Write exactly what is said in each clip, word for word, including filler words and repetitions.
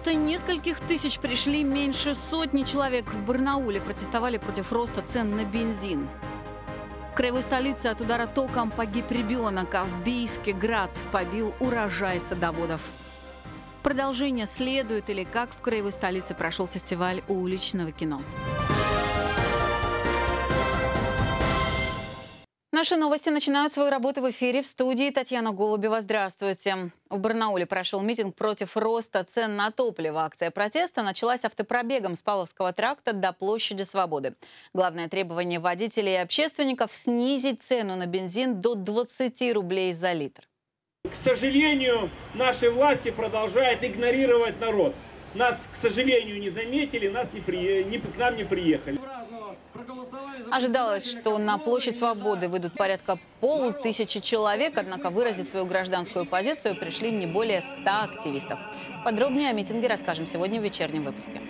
Вместо нескольких тысяч пришли меньше сотни человек. В Барнауле протестовали против роста цен на бензин. В краевой столице от удара током погиб ребенок, а в Бийске град побил урожай садоводов. Продолжение следует, или как в краевой столице прошел фестиваль уличного кино. Наши новости начинают свою работу в эфире. В студии Татьяна Голубева. Здравствуйте. В Барнауле прошел митинг против роста цен на топливо. Акция протеста началась автопробегом с Павловского тракта до площади Свободы. Главное требование водителей и общественников – снизить цену на бензин до двадцати рублей за литр. К сожалению, наши власти продолжают игнорировать народ. Нас, к сожалению, не заметили, нас не при... не... к нам не приехали. Ожидалось, что на площадь Свободы выйдут порядка полутысячи человек, однако выразить свою гражданскую позицию пришли не более ста активистов. Подробнее о митинге расскажем сегодня в вечернем выпуске.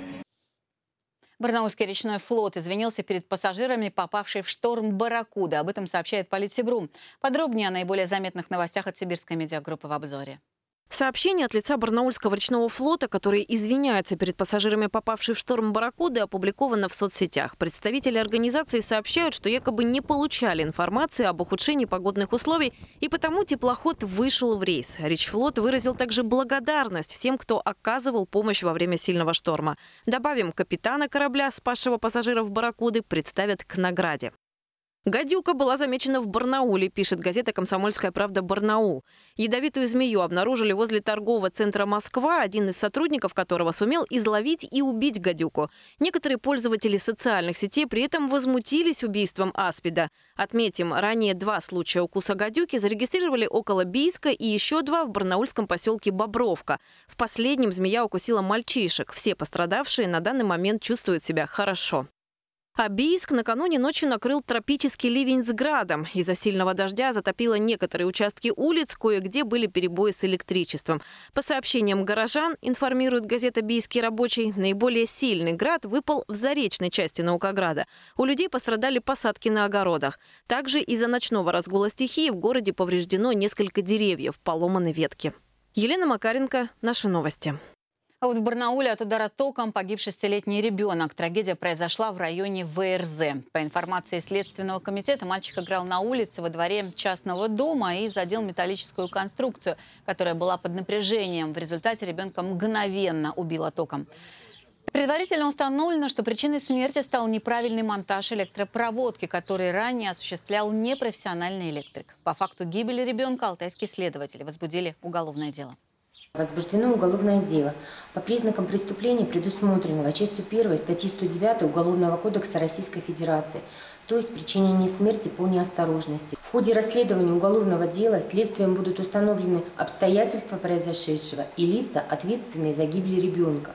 Барнаульский речной флот извинился перед пассажирами, попавшей в шторм «Барракуда». Об этом сообщает Политсибру. Подробнее о наиболее заметных новостях от сибирской медиагруппы в обзоре. Сообщение от лица Барнаульского речного флота, который извиняется перед пассажирами, попавших в шторм «Барракуды», опубликовано в соцсетях. Представители организации сообщают, что якобы не получали информации об ухудшении погодных условий, и потому теплоход вышел в рейс. Речфлот выразил также благодарность всем, кто оказывал помощь во время сильного шторма. Добавим, капитана корабля, спасшего пассажиров «Барракуды», представят к награде. Гадюка была замечена в Барнауле, пишет газета «Комсомольская правда» Барнаул. Ядовитую змею обнаружили возле торгового центра «Москва», один из сотрудников которого сумел изловить и убить гадюку. Некоторые пользователи социальных сетей при этом возмутились убийством аспида. Отметим, ранее два случая укуса гадюки зарегистрировали около Бийска и еще два в барнаульском поселке Бобровка. В последнем змея укусила мальчишек. Все пострадавшие на данный момент чувствуют себя хорошо. А Бийск накануне ночью накрыл тропический ливень с градом. Из-за сильного дождя затопило некоторые участки улиц, кое-где были перебои с электричеством. По сообщениям горожан, информирует газета «Бийский рабочий», наиболее сильный град выпал в заречной части Наукограда. У людей пострадали посадки на огородах. Также из-за ночного разгула стихии в городе повреждено несколько деревьев, поломаны ветки. Елена Макаренко, наши новости. А вот в Барнауле от удара током погиб шестилетний ребенок. Трагедия произошла в районе вэ эр зэ. По информации Следственного комитета, мальчик играл на улице во дворе частного дома и задел металлическую конструкцию, которая была под напряжением. В результате ребенка мгновенно убило током. Предварительно установлено, что причиной смерти стал неправильный монтаж электропроводки, который ранее осуществлял непрофессиональный электрик. По факту гибели ребенка алтайские следователи возбудили уголовное дело. Возбуждено уголовное дело по признакам преступления, предусмотренного частью первой статьи сто девятой Уголовного кодекса Российской Федерации, то есть причинение смерти по неосторожности. В ходе расследования уголовного дела следствием будут установлены обстоятельства произошедшего и лица, ответственные за гибель ребенка.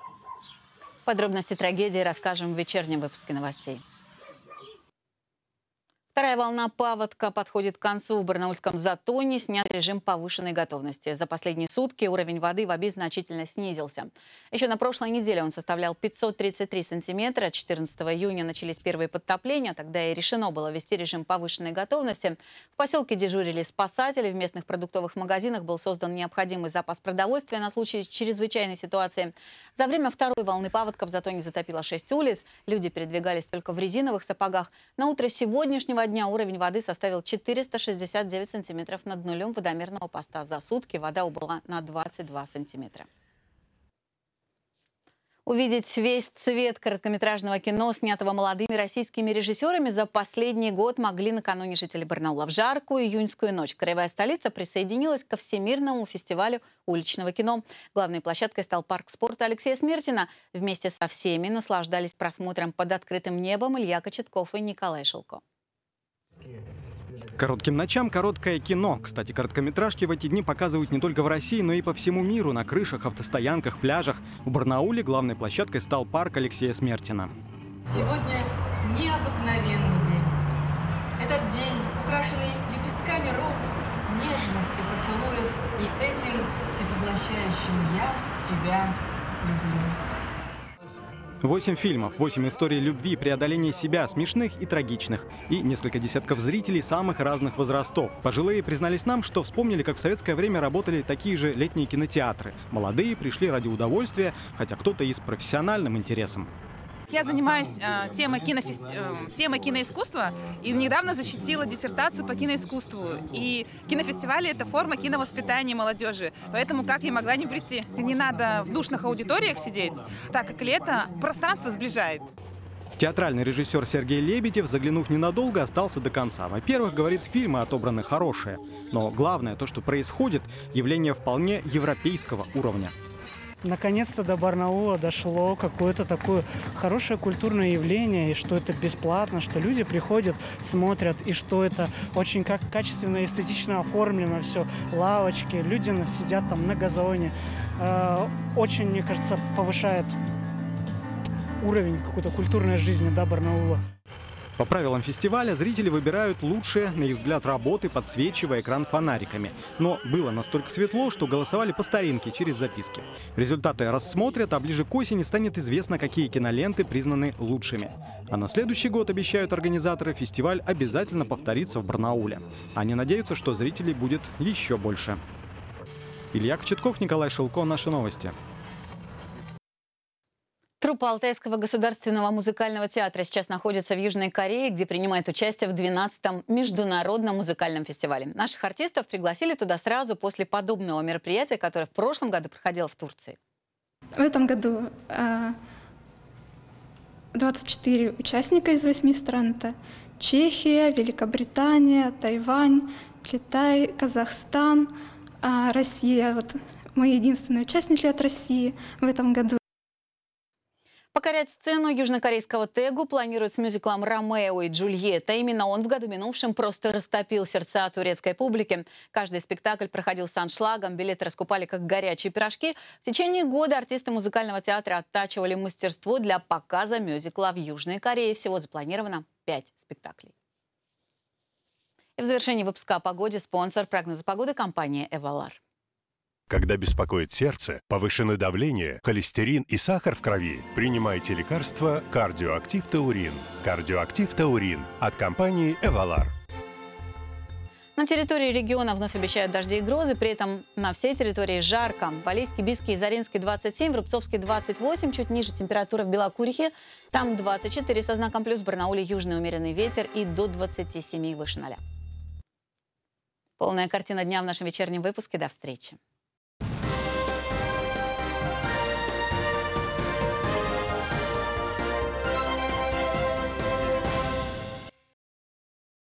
Подробности трагедии расскажем в вечернем выпуске новостей. Вторая волна паводка подходит к концу. В Барнаульском Затоне снят режим повышенной готовности. За последние сутки уровень воды в Оби значительно снизился. Еще на прошлой неделе он составлял пятьсот тридцать три сантиметра. четырнадцатого июня начались первые подтопления. Тогда и решено было ввести режим повышенной готовности. В поселке дежурили спасатели. В местных продуктовых магазинах был создан необходимый запас продовольствия на случай чрезвычайной ситуации. За время второй волны паводка в Затоне затопило шесть улиц. Люди передвигались только в резиновых сапогах. На утро сегодняшнего дня уровень воды составил четыреста шестьдесят девять сантиметров над нулем водомерного поста. За сутки вода убыла на двадцать два сантиметра. Увидеть весь цвет короткометражного кино, снятого молодыми российскими режиссерами, за последний год могли накануне жители Барнаула. В жаркую июньскую ночь краевая столица присоединилась ко Всемирному фестивалю уличного кино. Главной площадкой стал парк спорта Алексея Смертина. Вместе со всеми наслаждались просмотром под открытым небом Илья Кочетков и Николай Шелко. Коротким ночам короткое кино. Кстати, короткометражки в эти дни показывают не только в России, но и по всему миру, на крышах, автостоянках, пляжах. В Барнауле главной площадкой стал парк Алексея Смертина. Сегодня необыкновенный день. Этот день, украшенный лепестками роз, нежностью поцелуев и этим всепоглощающим «я тебя люблю». Восемь фильмов, восемь историй любви, преодоления себя, смешных и трагичных. И несколько десятков зрителей самых разных возрастов. Пожилые признались нам, что вспомнили, как в советское время работали такие же летние кинотеатры. Молодые пришли ради удовольствия, хотя кто-то и с профессиональным интересом. Я занимаюсь э, темой, кинофест... э, темой киноискусства и недавно защитила диссертацию по киноискусству. И кинофестивали – это форма киновоспитания молодежи. Поэтому как я могла не прийти? Не надо в душных аудиториях сидеть, так как лето пространство сближает. Театральный режиссер Сергей Лебедев, заглянув ненадолго, остался до конца. Во-первых, говорит, фильмы отобраны хорошие. Но главное, то, что происходит, явление вполне европейского уровня. Наконец-то до Барнаула дошло какое-то такое хорошее культурное явление, и что это бесплатно, что люди приходят, смотрят, и что это очень как качественно и эстетично оформлено все. Лавочки, люди сидят там на газоне. Очень, мне кажется, повышает уровень какой-то культурной жизни, да, Барнаула. По правилам фестиваля зрители выбирают лучшие, на их взгляд, работы, подсвечивая экран фонариками. Но было настолько светло, что голосовали по старинке через записки. Результаты рассмотрят, а ближе к осени станет известно, какие киноленты признаны лучшими. А на следующий год, обещают организаторы, фестиваль обязательно повторится в Барнауле. Они надеются, что зрителей будет еще больше. Илья Кочетков, Николай Шилко. Наши новости. Труппа Алтайского государственного музыкального театра сейчас находится в Южной Корее, где принимает участие в двенадцатом международном музыкальном фестивале. Наших артистов пригласили туда сразу после подобного мероприятия, которое в прошлом году проходило в Турции. В этом году двадцать четыре участника из восьми стран. Это Чехия, Великобритания, Тайвань, Китай, Казахстан, Россия. Вот мы единственные участники от России в этом году. Покорять сцену южнокорейского Тегу планируют с мюзиклом «Ромео и Джульетта». Именно он в году минувшем просто растопил сердца турецкой публики. Каждый спектакль проходил с аншлагом, билеты раскупали как горячие пирожки. В течение года артисты музыкального театра оттачивали мастерство для показа мюзикла в Южной Корее. Всего запланировано пять спектаклей. И в завершении выпуска о погоде спонсор прогноза погоды — компания «Эвалар». Когда беспокоит сердце, повышенное давление, холестерин и сахар в крови, принимайте лекарство «Кардиоактив Таурин». «Кардиоактив Таурин» от компании «Эвалар». На территории региона вновь обещают дожди и грозы, при этом на всей территории жарко. В Алийске, Бийске и Заринске двадцать семь, в Рубцовске двадцать восемь, чуть ниже температура в Белокурихе, там двадцать четыре со знаком плюс, в Барнауле южный умеренный ветер и до двадцати семи выше ноля. Полная картина дня в нашем вечернем выпуске. До встречи.